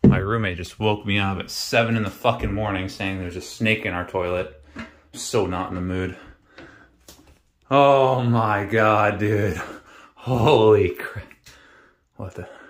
My roommate just woke me up at 7 in the fucking morning saying there's a snake in our toilet. I'm so not in the mood. Oh my god, dude. Holy crap. What the...